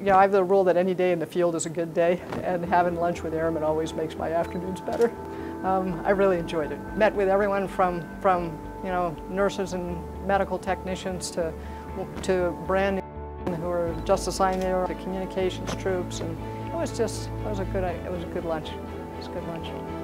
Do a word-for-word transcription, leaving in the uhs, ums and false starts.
you know, I have the rule that any day in the field is a good day, and having lunch with airmen always makes my afternoons better. Um, I really enjoyed it. Met with everyone from, from you know, nurses and medical technicians to, to brand new who were just assigned there, to communications troops, and it was just, it was a good, it was a good lunch. It was a good lunch.